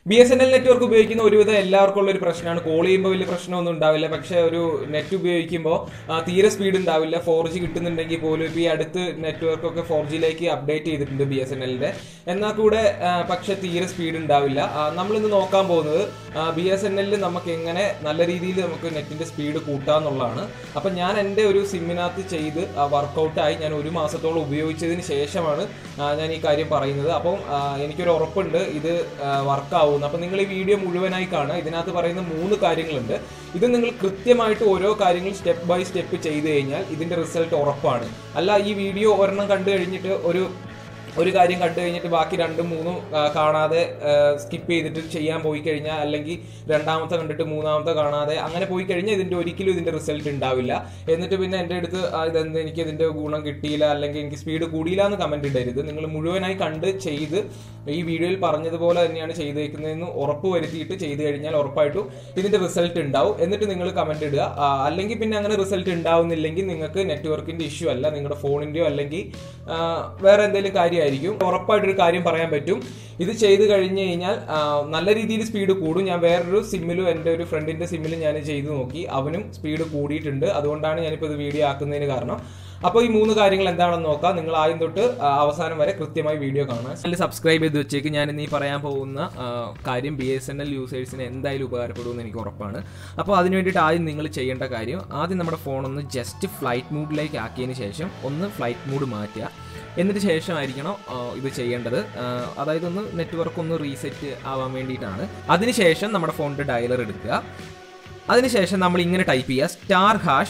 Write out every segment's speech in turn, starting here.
BSNL network ഉപയോഗിക്കുന്ന ഒരുവിധം എല്ലാവർക്കും ഉള്ള ഒരു പ്രശ്നമാണ്. കോൾ ചെയ്യുമ്പോൾ വലിയ പ്രശ്നമൊന്നും ഉണ്ടാവില്ല, പക്ഷേ ഒരു നെറ്റ് ഉപയോഗിക്കുമ്പോൾ തീരെ സ്പീഡ് ഉണ്ടാവില്ല. 4G കിട്ടുന്നുണ്ടെങ്കിൽ പോലും ഇപ്പോൾ ഈ അടുത്ത് നെറ്റ്വർക്കൊക്കെ 4Gയിലേക്ക് അപ്ഡേറ്റ് ചെയ്തിട്ടുണ്ട് BSNLന്റെ. എന്നാൽ കൂടെ പക്ഷെ തീരെ സ്പീഡ് ഉണ്ടാവില്ല. നമ്മളിന്ന് നോക്കാൻ പോകുന്നത് BSNLൽ നമുക്ക് എങ്ങനെ നല്ല രീതിയിൽ നമുക്ക് നെറ്റിന്റെ സ്പീഡ് കൂട്ടാന്നുള്ളതാണ്. അപ്പം ഞാൻ എൻ്റെ ഒരു സിമ്മിനകത്ത് ചെയ്ത് വർക്കൗട്ടായി ഞാൻ 1 മാസത്തോളം ഉപയോഗിച്ചതിന് ശേഷമാണ് ഞാൻ ഈ കാര്യം പറയുന്നത്. അപ്പം എനിക്കൊരു ഉറപ്പുണ്ട് ഇത് വർക്കാവും. അപ്പം നിങ്ങൾ ഈ വീഡിയോ മുഴുവനായി കാണുക. ഇതിനകത്ത് പറയുന്ന 3 കാര്യങ്ങളുണ്ട്. ഇത് നിങ്ങൾ കൃത്യമായിട്ട് ഓരോ കാര്യങ്ങൾ സ്റ്റെപ്പ് ബൈ സ്റ്റെപ്പ് ചെയ്ത് കഴിഞ്ഞാൽ ഇതിന്റെ റിസൾട്ട് ഉറപ്പാണ്. അല്ല ഈ വീഡിയോ ഒരെണ്ണം കണ്ടു കഴിഞ്ഞിട്ട് ഒരു കാര്യം കണ്ടു കഴിഞ്ഞിട്ട് ബാക്കി 2, 3 കാണാതെ സ്കിപ്പ് ചെയ്തിട്ട് ചെയ്യാൻ പോയി കഴിഞ്ഞാൽ, അല്ലെങ്കിൽ രണ്ടാമത്തെ കണ്ടിട്ട് മൂന്നാമത്തെ കാണാതെ അങ്ങനെ പോയി കഴിഞ്ഞാൽ ഒരിക്കലും ഇതിന്റെ റിസൾട്ട് ഉണ്ടാവില്ല. എന്നിട്ട് പിന്നെ എൻ്റെ അടുത്ത് ഇതെന്ത് എനിക്ക് ഇതിന്റെ ഗുണം കിട്ടിയില്ല അല്ലെങ്കിൽ എനിക്ക് സ്പീഡ് കൂടിയില്ല എന്ന് കമന്റ് ഇടരുത്. നിങ്ങൾ മുഴുവനായി കണ്ട് ചെയ്ത് ഈ വീഡിയോയിൽ പറഞ്ഞതുപോലെ തന്നെയാണ് ചെയ്തേക്കുന്നതെന്ന് ഉറപ്പ് വരുത്തിയിട്ട് ചെയ്ത് കഴിഞ്ഞാൽ ഉറപ്പായിട്ടും ഇതിന്റെ റിസൾട്ട് ഉണ്ടാവും. എന്നിട്ട് നിങ്ങൾ കമന്റ് ഇടുക. അല്ലെങ്കിൽ പിന്നെ അങ്ങനെ റിസൾട്ട് ഉണ്ടാവുന്നില്ലെങ്കിൽ നിങ്ങൾക്ക് നെറ്റ്വർക്കിന്റെ ഇഷ്യൂ അല്ല, നിങ്ങളുടെ ഫോണിന്റെയോ അല്ലെങ്കിൽ വേറെ എന്തെങ്കിലും കാര്യമായിരിക്കും. ഉറപ്പായിട്ടൊരു കാര്യം പറയാൻ പറ്റും, ഇത് ചെയ്ത് കഴിഞ്ഞ് കഴിഞ്ഞാൽ നല്ല രീതിയിൽ സ്പീഡ് കൂടും. ഞാൻ വേറൊരു സിമ്മിലും എൻ്റെ ഒരു ഫ്രണ്ടിന്റെ സിമ്മിലും ഞാൻ ചെയ്ത് നോക്കി, അവനും സ്പീഡ് കൂടിയിട്ടുണ്ട്. അതുകൊണ്ടാണ് ഞാനിപ്പോൾ ഇത് വീഡിയോ ആക്കുന്നതിന് കാരണം. അപ്പോൾ ഈ 3 കാര്യങ്ങൾ എന്താണെന്ന് നോക്കാം. നിങ്ങൾ ആദ്യം തൊട്ട് അവസാനം വരെ കൃത്യമായി വീഡിയോ കാണാം. ചാനൽ സബ്സ്ക്രൈബ് ചെയ്ത് വെച്ചേക്ക്. ഞാൻ ഇന്ന് ഈ പറയാൻ പോകുന്ന കാര്യം BSNL യൂസേഴ്സിന് എന്തായാലും ഉപകാരപ്പെടുമെന്ന് എനിക്ക് ഉറപ്പാണ്. അപ്പോൾ അതിന് വേണ്ടിയിട്ട് ആദ്യം നിങ്ങൾ ചെയ്യേണ്ട കാര്യം, ആദ്യം നമ്മുടെ ഫോണൊന്ന് ജസ്റ്റ് ഫ്ലൈറ്റ് മോഡിലേക്ക് ആക്കിയതിന് ശേഷം ഒന്ന് ഫ്ലൈറ്റ് മോഡ് മാറ്റുക. എന്നിട്ട് ശേഷമായിരിക്കണം ഇത് ചെയ്യേണ്ടത്. അതായത് ഒന്ന് നെറ്റ്വർക്ക് ഒന്ന് റീസെറ്റ് ആവാൻ വേണ്ടിയിട്ടാണ്. അതിനുശേഷം നമ്മുടെ ഫോണിൻ്റെ ഡയലർ എടുക്കുക. അതിനുശേഷം നമ്മൾ ഇങ്ങനെ ടൈപ്പ് ചെയ്യുക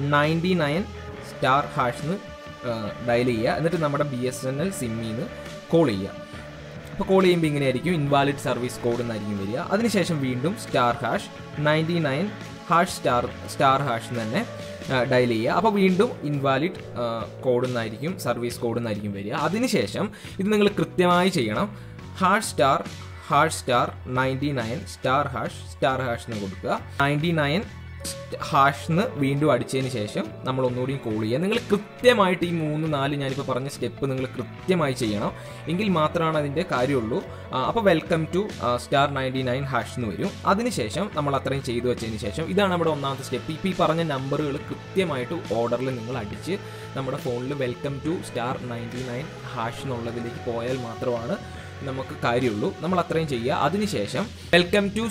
*99* എന്ന് ഡയൽ ചെയ്യുക. എന്നിട്ട് നമ്മുടെ BSNL സിമ്മിൽ നിന്ന് കോൾ ചെയ്യുക. അപ്പോൾ കോൾ ചെയ്യുമ്പോൾ ഇങ്ങനെയായിരിക്കും, ഇൻവാലിഡ് സർവീസ് കോഡ് എന്നായിരിക്കും വരിക. അതിനുശേഷം വീണ്ടും *99# എന്ന് തന്നെ ഡയൽ ചെയ്യുക. അപ്പോൾ വീണ്ടും ഇൻവാലിഡ് കോഡ് എന്നായിരിക്കും, സർവീസ് കോഡ് എന്നായിരിക്കും വരിക. അതിനുശേഷം ഇത് നിങ്ങൾ കൃത്യമായി ചെയ്യണം. *#99* എന്ന് കൊടുക്കുക. 99 # വീണ്ടും അടിച്ചതിന് ശേഷം നമ്മൾ ഒന്നുകൂടി കോൾ ചെയ്യുക. നിങ്ങൾ കൃത്യമായിട്ട് ഈ 3, 4 ഞാനിപ്പോൾ പറഞ്ഞ സ്റ്റെപ്പ് നിങ്ങൾ കൃത്യമായി ചെയ്യണം, എങ്കിൽ മാത്രമാണ് അതിൻ്റെ കാര്യമുള്ളൂ. അപ്പോൾ വെൽക്കം ടു *99# എന്ന് വരും. അതിനുശേഷം നമ്മൾ അത്രയും ചെയ്തു വെച്ചതിന് ശേഷം ഇതാണ് നമ്മുടെ ഒന്നാമത്തെ സ്റ്റെപ്പ്. ഇപ്പോൾ ഈ പറഞ്ഞ നമ്പറുകൾ കൃത്യമായിട്ട് ഓർഡറിൽ നിങ്ങൾ അടിച്ച് നമ്മുടെ ഫോണിൽ വെൽക്കം ടു *99# എന്നുള്ളതിലേക്ക് പോയാൽ മാത്രമാണ് നമുക്ക് കാര്യമുള്ളൂ. നമ്മൾ അത്രയും ചെയ്യുക. അതിനുശേഷം വെൽക്കം ടു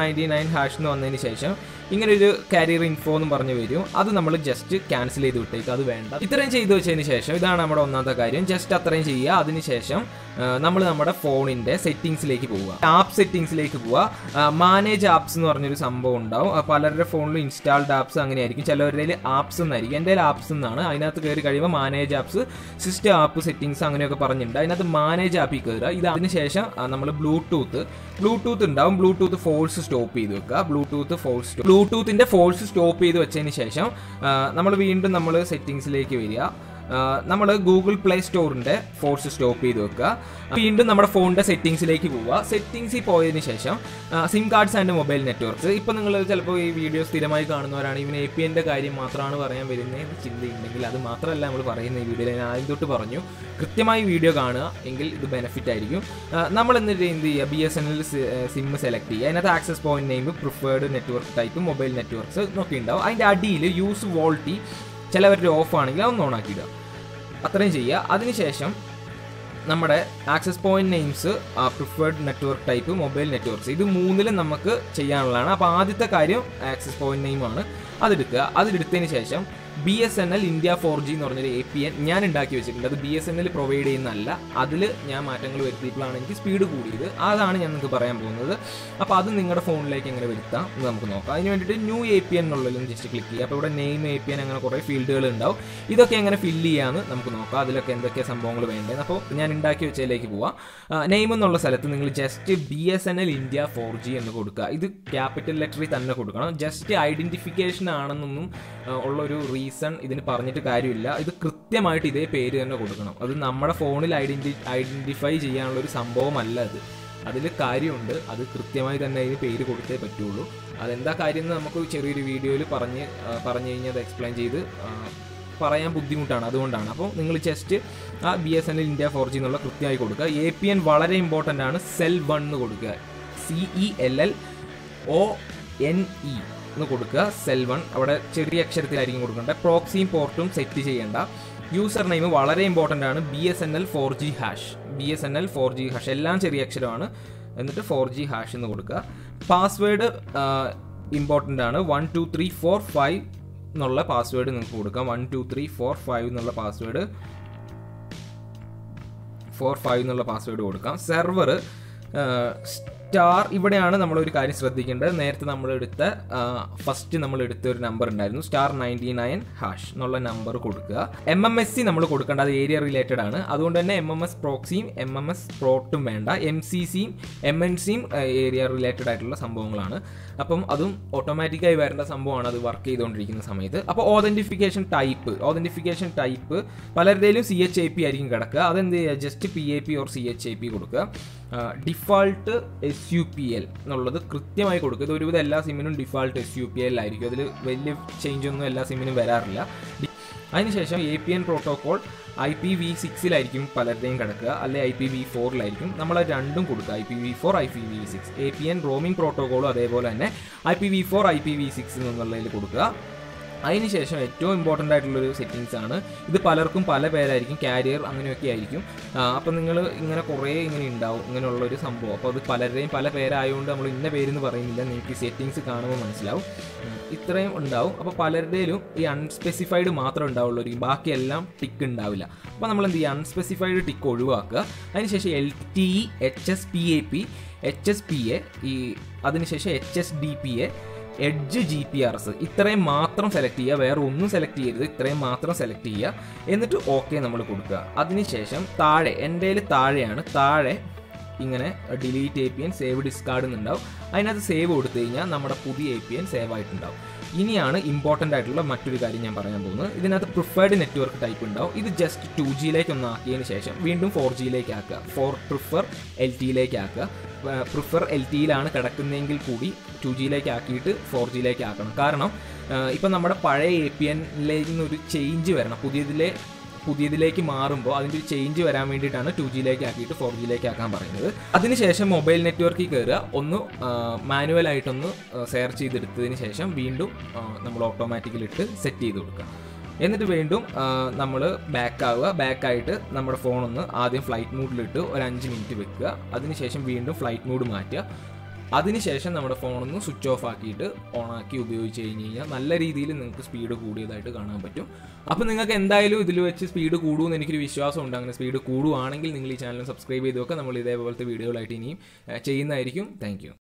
*99# എന്ന് വന്നതിന് ശേഷം ഇങ്ങനെ ഒരു കാരിയർ ഇൻഫോ എന്നും പറഞ്ഞു വരും. അത് നമ്മൾ ജസ്റ്റ് ക്യാൻസൽ ചെയ്ത് വിട്ടേക്ക്, അത് വേണ്ട. ഇത്രയും ചെയ്തു വെച്ചതിന് ശേഷം ഇതാണ് നമ്മുടെ ഒന്നാമത്തെ കാര്യം, ജസ്റ്റ് അത്രയും ചെയ്യുക. അതിനുശേഷം നമ്മൾ നമ്മുടെ ഫോണിൻ്റെ സെറ്റിങ്സിലേക്ക് പോവുക, ആപ്പ് സെറ്റിങ്സിലേക്ക് പോവുക. മാനേജ് ആപ്സ് എന്ന് പറഞ്ഞൊരു സംഭവം ഉണ്ടാവും. പലരുടെ ഫോണിലും ഇൻസ്റ്റാൾഡ് ആപ്സ് അങ്ങനെയായിരിക്കും, ചിലവരുടെ ആപ്സ് എന്നായിരിക്കും. എൻ്റെ ആപ്സ് എന്നാണ്. അതിനകത്ത് കയറി കഴിയുമ്പോൾ manage apps, system app settings അങ്ങനെയൊക്കെ പറഞ്ഞിട്ടുണ്ട്. അതിനകത്ത് മാനേജ് ആപ്പിൽ കയറുക. ഇത് അതിനുശേഷം നമ്മൾ ബ്ലൂടൂത്ത് ഉണ്ടാവും. ബ്ലൂടൂത്ത് ഫോഴ്സ് സ്റ്റോപ്പ് ചെയ്ത് വെക്കുക. ബ്ലൂടൂത്തിന്റെ ഫോഴ്സ് സ്റ്റോപ്പ് ചെയ്ത് വെച്ചതിന് ശേഷം നമ്മൾ വീണ്ടും സെറ്റിങ്സിലേക്ക് വരിക. നമ്മൾ ഗൂഗിൾ പ്ലേ സ്റ്റോറിൻ്റെ ഫോഴ്സ് സ്റ്റോപ്പ് ചെയ്ത് വെക്കുക. വീണ്ടും നമ്മുടെ ഫോണിൻ്റെ സെറ്റിങ്സിലേക്ക് പോവുക. സെറ്റിങ്സിൽ പോയതിന് ശേഷം sim cards and mobile networks. ഇപ്പോൾ നിങ്ങൾ ചിലപ്പോൾ ഈ വീഡിയോ സ്ഥിരമായി കാണുന്നവരാണ്, ഇവന് APNൻ്റെ കാര്യം മാത്രമാണ് പറയാൻ വരുന്നത് ചിന്തയുണ്ടെങ്കിൽ അത് മാത്രമല്ല നമ്മൾ പറയുന്ന ഈ വീഡിയോയിൽ ഞാൻ ആദ്യം തൊട്ട് പറഞ്ഞു, കൃത്യമായി വീഡിയോ കാണുക, എങ്കിൽ ഇത് ബെനിഫിറ്റ് ആയിരിക്കും. നമ്മൾ എന്നിട്ട് എന്ത് ചെയ്യുക, BSNL സിം സെലക്ട് ചെയ്യുക. അതിനകത്ത് access point name, preferred network type, mobile networks എന്നൊക്കെ ഉണ്ടാവും. അതിൻ്റെ അടിയിൽ യൂസ് വോൾട്ടി ചിലവരുടെ ഓഫ് ആണെങ്കിൽ അതൊന്ന് ഓൺ ആക്കിയിടുക. അത്രയും ചെയ്യുക. അതിനുശേഷം നമ്മുടെ access point names, preferred network type, mobile networks, ഇത് 3ലും നമുക്ക് ചെയ്യാനുള്ളതാണ്. അപ്പോൾ ആദ്യത്തെ കാര്യം ആക്സസ് പോയിന്റ് നെയിമാണ്, അതെടുക്കുക. അതിലെടുത്തതിന് ശേഷം BSNL India 4G എന്ന് പറഞ്ഞൊരു APN ഞാൻ ഉണ്ടാക്കി വെച്ചിട്ടുണ്ട്. അത് BSNL പ്രൊവൈഡ് ചെയ്യുന്നതല്ല, അതിൽ ഞാൻ മാറ്റങ്ങൾ വരുത്തിയപ്പോഴാണ് എനിക്ക് സ്പീഡ് കൂടിയത്. അതാണ് ഞാൻ നിങ്ങൾക്ക് പറയാൻ പോകുന്നത്. അപ്പോൾ അത് നിങ്ങളുടെ ഫോണിലേക്ക് എങ്ങനെ വരുത്താം എന്ന് നമുക്ക് നോക്കാം. അതിന് വേണ്ടിയിട്ട് ന്യൂ APN എന്നുള്ളതിലും ജസ്റ്റ് ക്ലിക്ക് ചെയ്യുക. അപ്പോൾ ഇവിടെ നെയിം APN അങ്ങനെ കുറേ ഫീൽഡുകൾ ഉണ്ടാവും. ഇതൊക്കെ എങ്ങനെ ഫില്ല് ചെയ്യാമെന്ന് നമുക്ക് നോക്കാം. അതിലൊക്കെ എന്തൊക്കെ സംഭവങ്ങൾ വേണ്ടത്. അപ്പോൾ ഞാൻ ഉണ്ടാക്കി വെച്ചതിലേക്ക് പോവാം. നെയിം എന്നുള്ള സ്ഥലത്ത് നിങ്ങൾ ജസ്റ്റ് BSNL India 4G എന്ന് കൊടുക്കുക. ഇത് ക്യാപിറ്റൽ ലെറ്ററിൽ തന്നെ കൊടുക്കണം. ജസ്റ്റ് ഐഡൻറ്റിഫിക്കേഷൻ ആണെന്നൊന്നും ഉള്ളൊരു റീസൺ ഇതിന് പറഞ്ഞിട്ട് കാര്യമില്ല. ഇത് കൃത്യമായിട്ട് ഇതേ പേര് തന്നെ കൊടുക്കണം. അത് നമ്മുടെ ഫോണിൽ ഐഡൻറ്റിഫൈ ചെയ്യാനുള്ളൊരു സംഭവമല്ല അത്. അതിൽ കാര്യമുണ്ട്, അത് കൃത്യമായി തന്നെ അതിന് പേര് കൊടുത്തേ പറ്റുള്ളൂ. അതെന്താ കാര്യം എന്ന് നമുക്ക് ചെറിയൊരു വീഡിയോയിൽ പറഞ്ഞു കഴിഞ്ഞാൽ അത് എക്സ്പ്ലെയിൻ ചെയ്ത് പറയാൻ ബുദ്ധിമുട്ടാണ്, അതുകൊണ്ടാണ്. അപ്പോൾ നിങ്ങൾ ജസ്റ്റ് ആ BSNL India 4G എന്നുള്ള കൃത്യമായി കൊടുക്കുക. APN വളരെ ഇമ്പോർട്ടൻ്റ് ആണ്. സെൽ 1 കൊടുക്കുക. CELLONE എന്ന് കൊടുക്കുക. cell1 അവിടെ ചെറിയ അക്ഷരത്തിലായിരിക്കും കൊടുക്കേണ്ടത്. പ്രോക്സിയും പോർട്ടും സെറ്റ് ചെയ്യേണ്ട. യൂസർ നെയിം വളരെ ഇമ്പോർട്ടൻ്റ് ആണ്. BSNL 4G hash, BSNL 4G hash എല്ലാം ചെറിയ അക്ഷരമാണ്. എന്നിട്ട് 4G ഹാഷ് എന്ന് കൊടുക്കുക. പാസ്വേഡ് ഇമ്പോർട്ടൻ്റ് ആണ്. 1 2 3 4 5 എന്നുള്ള പാസ്വേഡ് നിങ്ങൾക്ക് കൊടുക്കാം. 1 2 3 4 5 എന്നുള്ള പാസ്വേഡ് 4 5 എന്നുള്ള പാസ്വേഡ് കൊടുക്കാം. സെർവർ സ്റ്റാർ, ഇവിടെയാണ് നമ്മളൊരു കാര്യം ശ്രദ്ധിക്കേണ്ടത്. നേരത്തെ ഫസ്റ്റ് നമ്മൾ എടുത്ത ഒരു നമ്പർ ഉണ്ടായിരുന്നു, *99# എന്നുള്ള നമ്പർ കൊടുക്കുക. MMSC നമ്മൾ കൊടുക്കേണ്ട, അത് ഏരിയ റിലേറ്റഡ് ആണ്. അതുകൊണ്ട് തന്നെ MMS പ്രോക്സിയും MMS പ്രോട്ടും വേണ്ട. MCCയും MNCയും ഏരിയ റിലേറ്റഡ് ആയിട്ടുള്ള സംഭവങ്ങളാണ്. അപ്പം അതും ഓട്ടോമാറ്റിക്കായി വരേണ്ട സംഭവമാണ് അത് വർക്ക് ചെയ്തുകൊണ്ടിരിക്കുന്ന സമയത്ത്. അപ്പോൾ ഓതൻറ്റിഫിക്കേഷൻ ടൈപ്പ് പലരുടെയും CHAP ആയിരിക്കും കിടക്കുക. അതെന്ത് ചെയ്യുക, ജസ്റ്റ് PAP ഓർ CHAP കൊടുക്കുക. ഡിഫാൾട്ട് SUPL എന്നുള്ളത് കൃത്യമായി കൊടുക്കുക. ഇത് ഒരുവിധം എല്ലാ സിമ്മിനും ഡിഫാൾട്ട് SUPL ആയിരിക്കും. അതിൽ വലിയ ചേഞ്ച് ഒന്നും എല്ലാ സിമ്മിനും വരാറില്ല. അതിനുശേഷം APN പ്രോട്ടോകോൾ IPv6 പലരുടെയും കിടക്കുക, അല്ലെ IPv4 നമ്മൾ രണ്ടും കൊടുക്കുക. IPv4 IPv6. APN റോമിംഗ് പ്രോട്ടോകോളും അതേപോലെ തന്നെ IPv4 IPv6 എന്നുള്ളതിൽ കൊടുക്കുക. അതിനുശേഷം ഏറ്റവും ഇമ്പോർട്ടൻ്റ് ആയിട്ടുള്ളൊരു സെറ്റിങ്സ് ആണ് ഇത്. പലർക്കും പല പേരായിരിക്കും, കാരിയർ അങ്ങനെയൊക്കെ ആയിരിക്കും. അപ്പം നിങ്ങൾ ഇങ്ങനെ കുറേ ഉണ്ടാവും ഇങ്ങനെയുള്ളൊരു സംഭവം. അപ്പോൾ അത് പലരുടെയും പല പേരായതുകൊണ്ട് നമ്മൾ ഇന്ന പേരെന്ന് പറയുന്നില്ല, നിങ്ങൾക്ക് സെറ്റിങ്സ് കാണുമ്പോൾ മനസ്സിലാവും. ഇത്രയും ഉണ്ടാവും. അപ്പോൾ പലരുടെയും ഈ അൺസ്പെസിഫൈഡ് മാത്രമേ ഉണ്ടാവുള്ളൂ, ബാക്കിയെല്ലാം ടിക്ക് ഉണ്ടാവില്ല. അപ്പോൾ നമ്മൾ എന്ത് ചെയ്യുക, അൺസ്പെസിഫൈഡ് ടിക്ക് ഒഴിവാക്കുക. അതിനുശേഷം LTE HSPAP HSPA അതിനുശേഷം HSDPA എഡ്ജ് GPRS ഇത്രയും മാത്രം സെലക്ട് ചെയ്യുക, വേറെ ഒന്നും സെലക്ട് ചെയ്യരുത്, ഇത്രയും മാത്രം സെലക്ട് ചെയ്യുക. എന്നിട്ട് ഓക്കെ നമ്മൾ കൊടുക്കുക. അതിനുശേഷം എൻ്റെ താഴെയാണ്, താഴെ ഇങ്ങനെ ഡിലീറ്റ് APN സേവ് ഡിസ്കാർഡ് എന്നുണ്ടാവും. അതിനകത്ത് സേവ് കൊടുത്തു കഴിഞ്ഞാൽ നമ്മുടെ പുതിയ APN സേവ് ആയിട്ടുണ്ടാവും. ഇനിയാണ് ഇമ്പോർട്ടൻ്റ് ആയിട്ടുള്ള മറ്റൊരു കാര്യം ഞാൻ പറയാൻ പോകുന്നത്. ഇതിനകത്ത് പ്രിഫേർഡ് നെറ്റ്വർക്ക് ടൈപ്പ് ഉണ്ടാവും. ഇത് ജസ്റ്റ് 2Gയിലേക്ക് ഒന്ന് ആക്കിയതിന് ശേഷം വീണ്ടും 4Gയിലേക്ക് ആക്കുക. പ്രിഫർ LTEയിലേക്ക് ആക്കുക. പ്രിഫർ LTEയിലാണ് കിടക്കുന്നതെങ്കിൽ കൂടി 2Gയിലേക്ക് ആക്കിയിട്ട് 4Gയിലേക്ക് ആക്കണം. കാരണം ഇപ്പം നമ്മുടെ പഴയ APNലേക്ക് നിന്നൊരു ചേഞ്ച് വരണം, പുതിയതിലേക്ക് മാറുമ്പോൾ അതിൻ്റെ ഒരു ചേഞ്ച് വരാൻ വേണ്ടിയിട്ടാണ് 2Gയിലേക്ക് ആക്കിയിട്ട് 4Gയിലേക്ക് ആക്കാൻ പറയുന്നത്. അതിനുശേഷം മൊബൈൽ നെറ്റ്വർക്കിൽ കയറുക, ഒന്ന് മാനുവലായിട്ടൊന്ന് സെർച്ച് ചെയ്തെടുത്തതിന് ശേഷം വീണ്ടും നമ്മൾ ഓട്ടോമാറ്റിക്കലിട്ട് സെറ്റ് ചെയ്ത് കൊടുക്കുക. എന്നിട്ട് വീണ്ടും നമ്മൾ ബാക്കായിട്ട് നമ്മുടെ ഫോണൊന്ന് ആദ്യം ഫ്ലൈറ്റ് മോഡിലിട്ട് ഒരു 5 മിനിറ്റ് വെക്കുക. അതിനുശേഷം വീണ്ടും ഫ്ലൈറ്റ് മോഡ് മാറ്റുക. അതിനുശേഷം നമ്മുടെ ഫോണൊന്ന് സ്വിച്ച് ഓഫ് ആക്കിയിട്ട് ഓണാക്കി ഉപയോഗിച്ച് കഴിഞ്ഞാൽ നല്ല രീതിയിൽ നിങ്ങൾക്ക് സ്പീഡ് കൂടിയതായിട്ട് കാണാൻ പറ്റും. അപ്പോൾ നിങ്ങൾക്ക് എന്തായാലും ഇതിൽ വെച്ച് സ്പീഡ് കൂടുമെന്ന് എനിക്കൊരു വിശ്വാസമുണ്ട്. അങ്ങനെ സ്പീഡ് കൂടുവാണെങ്കിൽ നിങ്ങൾ ഈ ചാനൽ സബ്സ്ക്രൈബ് ചെയ്ത് വെക്കുക. നമ്മൾ ഇതേപോലത്തെ വീഡിയോകളായിട്ട് ഇനിയും ചെയ്യുന്നതായിരിക്കും. Thank U.